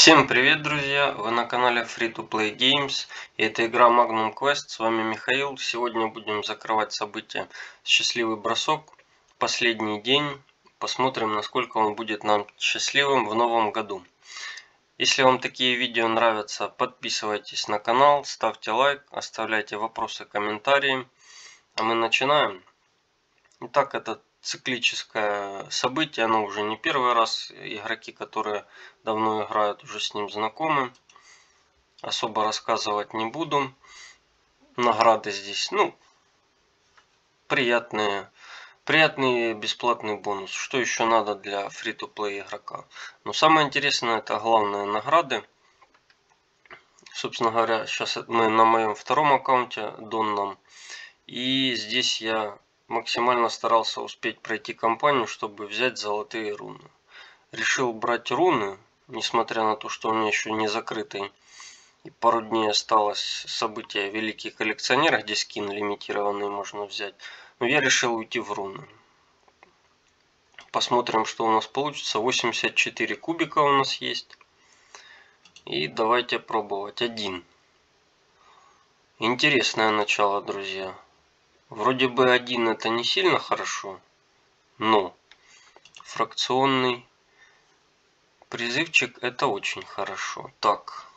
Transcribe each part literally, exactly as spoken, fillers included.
Всем привет, друзья! Вы на канале Free to Play Games, и это игра Magnum Quest. С вами Михаил. Сегодня будем закрывать события «Счастливый бросок». Последний день. Посмотрим, насколько он будет нам счастливым в новом году. Если вам такие видео нравятся, подписывайтесь на канал, ставьте лайк, оставляйте вопросы, комментарии. А мы начинаем. Итак, это циклическое событие, оно уже не первый раз. Игроки, которые давно играют, уже с ним знакомы. Особо рассказывать не буду. Награды здесь, ну, приятные. Приятный бесплатный бонус. Что еще надо для фри-то-плей игрока? Но самое интересное, это главные награды. Собственно говоря, сейчас мы на моем втором аккаунте, донном. И здесь я максимально старался успеть пройти кампанию, чтобы взять золотые руны. Решил брать руны, несмотря на то, что у меня еще не закрытый. И пару дней осталось событие Великий коллекционер, где скин лимитированный можно взять. Но я решил уйти в руны. Посмотрим, что у нас получится. восемьдесят четыре кубика у нас есть. И давайте пробовать. Один. Интересное начало, друзья. Вроде бы один это не сильно хорошо, но фракционный призывчик это очень хорошо. Так,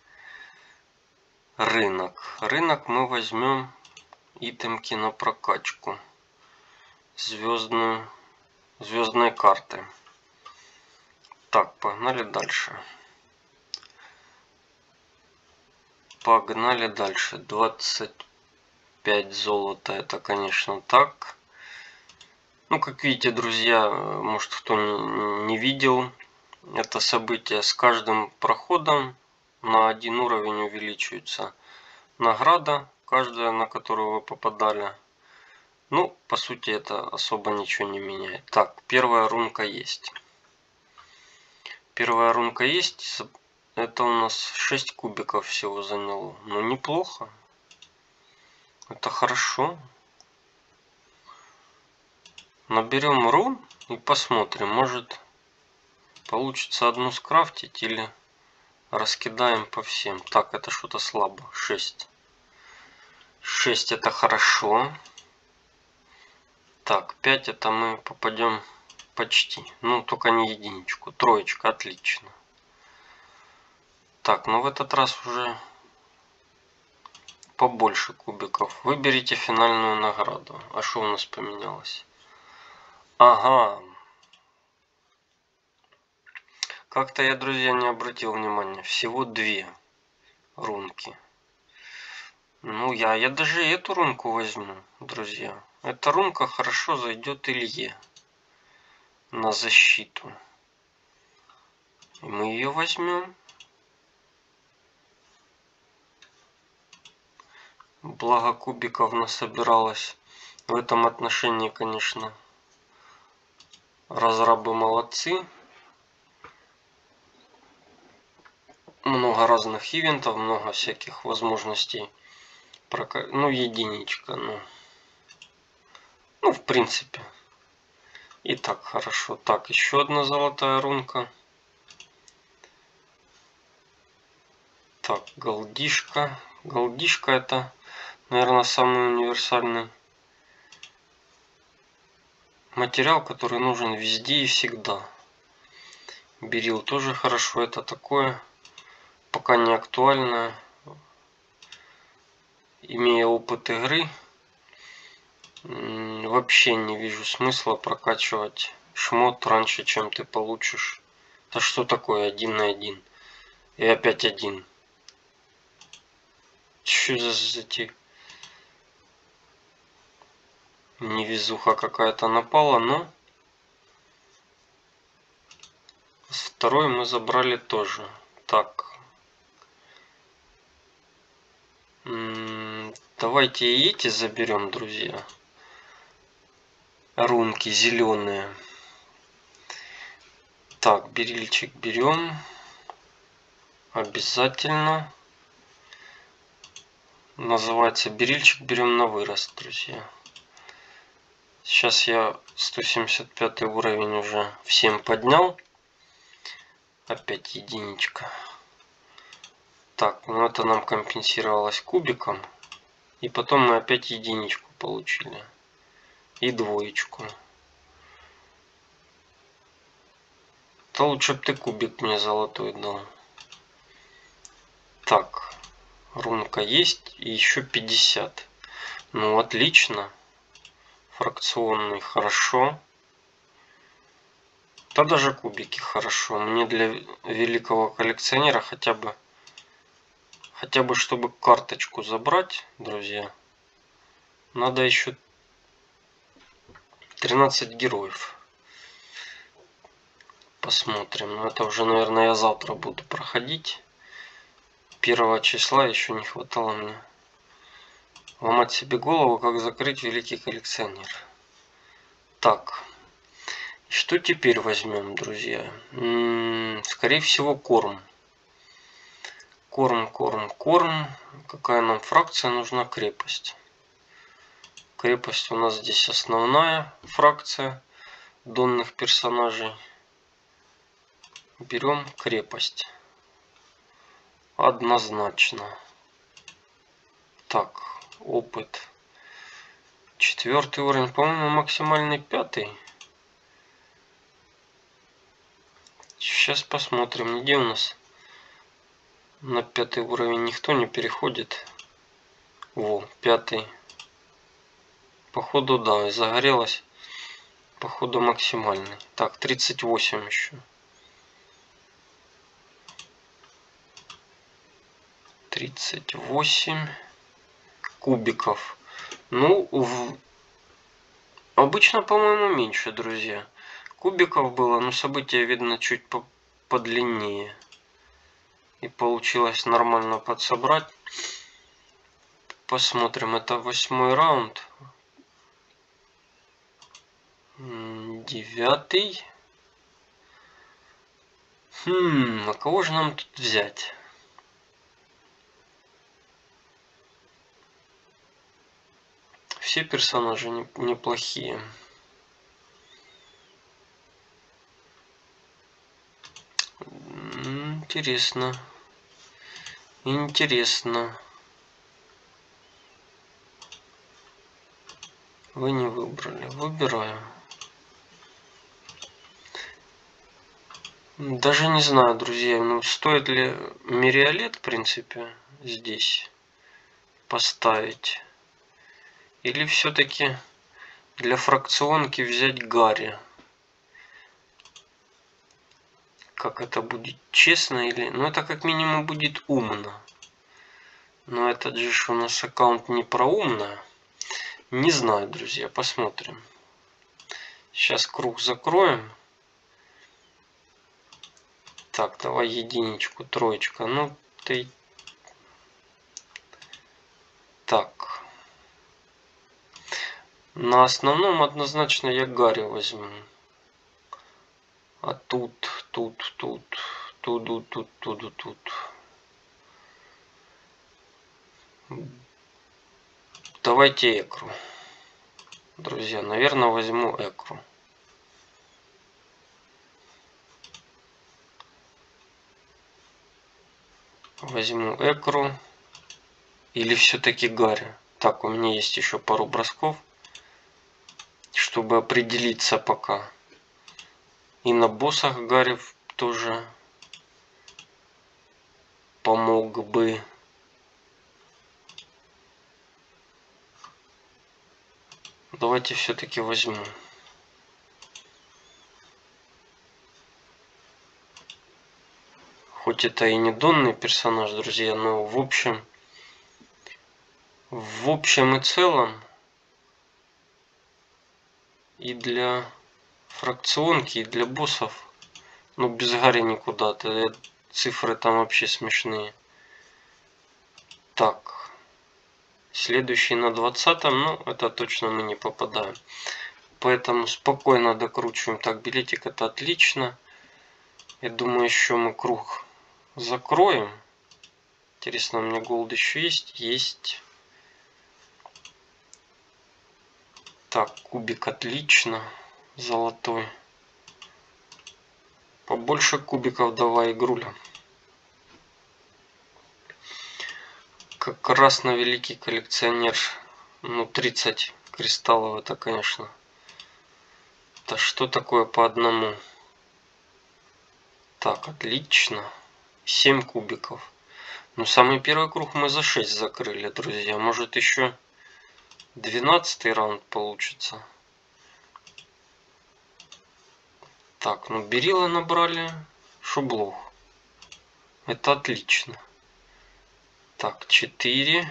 рынок. Рынок мы возьмем итемки на прокачку. Звездную, звездные карты. Так, погнали дальше. Погнали дальше. двадцать пять золота, это, конечно, так. Ну, как видите, друзья, может, кто не видел это событие, с каждым проходом на один уровень увеличивается награда, каждая, на которую вы попадали. Ну, по сути, это особо ничего не меняет. Так, первая рунка есть. Первая рунка есть. Это у нас шесть кубиков всего заняло. Ну, неплохо. Это хорошо. Наберем рун и посмотрим. Может, получится одну скрафтить или раскидаем по всем. Так, это что-то слабо. шесть. шесть это хорошо. Так, пять это мы попадем почти. Ну, только не единичку. Троечка, отлично. Так, ну в этот раз уже побольше кубиков. Выберите финальную награду. А что у нас поменялось? Ага. Как-то я, друзья, не обратил внимания. Всего две рунки. Ну, я, я даже эту рунку возьму, друзья. Эта рунка хорошо зайдет Илье на защиту. И мы ее возьмем. Благо кубиков насобиралось. В этом отношении, конечно, разрабы молодцы. Много разных ивентов, много всяких возможностей. Ну, единичка, ну. Ну, в принципе. И так хорошо. Так, еще одна золотая рунка. Так, голдишка. Голдишка это, наверное, самый универсальный материал, который нужен везде и всегда. Берил тоже хорошо. Это такое, пока не актуальное. Имея опыт игры, вообще не вижу смысла прокачивать шмот раньше, чем ты получишь. Да что такое один на один? И опять один. Что за эти... Невезуха какая-то напала, но... С второй мы забрали тоже. Так. Давайте и эти заберем, друзья. Рунки зеленые. Так, берильчик берем. Обязательно. Называется берильчик берем на вырост, друзья. Сейчас я сто семьдесят пятый уровень уже всем поднял. Опять единичка. Так, ну это нам компенсировалось кубиком. И потом мы опять единичку получили. И двоечку. То лучше бы ты кубик мне золотой дал. Так, рунка есть. И еще пятьдесят. Ну, отлично. Фракционный хорошо. Да даже кубики хорошо. Мне для великого коллекционера хотя бы... Хотя бы, чтобы карточку забрать, друзья, надо еще тринадцать героев. Посмотрим. Но это уже, наверное, я завтра буду проходить. Первого числа еще не хватало мне ломать себе голову, как закрыть великий коллекционер. Так. Что теперь возьмем, друзья? М-м, скорее всего, корм. Корм, корм, корм. Какая нам фракция нужна? Крепость. Крепость у нас здесь основная фракция донных персонажей. Берем крепость. Однозначно. Так, опыт. Четвертый уровень, по-моему, максимальный пятый. Сейчас посмотрим, где у нас на пятый уровень никто не переходит. Во, пятый. Походу, да, загорелась. Походу, максимальный. Так, тридцать восемь еще. тридцать восемь кубиков. Ну, в... обычно, по-моему, меньше, друзья. Кубиков было, но события, видно, чуть по подлиннее. И получилось нормально подсобрать. Посмотрим, это восьмой раунд. Девятый. Хм, а кого же нам тут взять? Все персонажи неплохие. Интересно. Интересно. Вы не выбрали. Выбираю. Даже не знаю, друзья, ну стоит ли Мириолет, в принципе, здесь поставить. Или все-таки для фракционки взять Гарри. Как это будет, честно или... Ну это как минимум будет умно. Но этот же у нас аккаунт не про умно. Не знаю, друзья, посмотрим. Сейчас круг закроем. Так, давай единичку, троечка. Ну, ты... Так. На основном однозначно я Гарри возьму. А тут, тут, тут, туду, тут, туду, тут. Давайте Экру. Друзья, наверное, возьму Экру. Возьму Экру. Или все-таки Гарри. Так, у меня есть еще пару бросков. Чтобы определиться пока. И на боссах Гарри тоже помог бы. Давайте все-таки возьму. Хоть это и не донный персонаж, друзья, но в общем, в общем и целом, и для фракционки, и для боссов, ну без Гарри никуда, -то. Цифры там вообще смешные. Так, следующий на двадцатом, ну это точно мы не попадаем. Поэтому спокойно докручиваем. Так, билетик это отлично. Я думаю, еще мы круг закроем. Интересно, у меня голд еще есть? Есть. Так, кубик отлично. Золотой. Побольше кубиков давай, игруля. Как раз на великий коллекционер. Ну, тридцать кристаллов, это, конечно. Да что такое по одному? Так, отлично. семь кубиков. Ну, самый первый круг мы за шесть закрыли, друзья. Может, еще двенадцатый раунд получится. Так, ну берила набрали. Шублов. Это отлично. Так, четыре.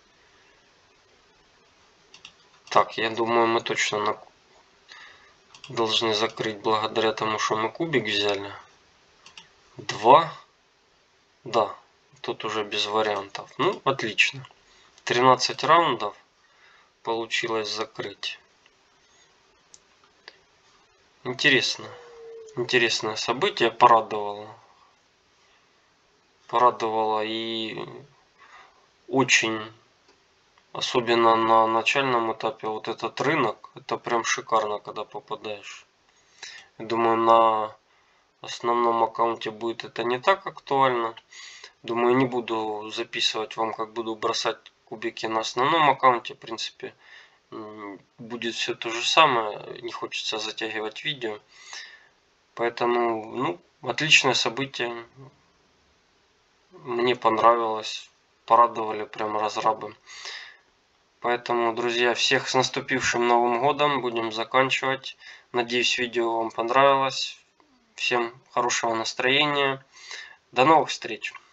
Так, я думаю, мы точно на... должны закрыть благодаря тому, что мы кубик взяли. два. Да, тут уже без вариантов. Ну, отлично. тринадцать раундов получилось закрыть. Интересно. Интересное событие. Порадовало. Порадовало и очень, особенно на начальном этапе, вот этот рынок. Это прям шикарно, когда попадаешь. Я думаю, на основном аккаунте будет это не так актуально. Думаю, не буду записывать вам, как буду бросать кубики на основном аккаунте. В принципе, будет все то же самое. Не хочется затягивать видео. Поэтому, ну, отличное событие. Мне понравилось. Порадовали прям разрабы. Поэтому, друзья, всех с наступившим Новым годом. Будем заканчивать. Надеюсь, видео вам понравилось. Всем хорошего настроения. До новых встреч.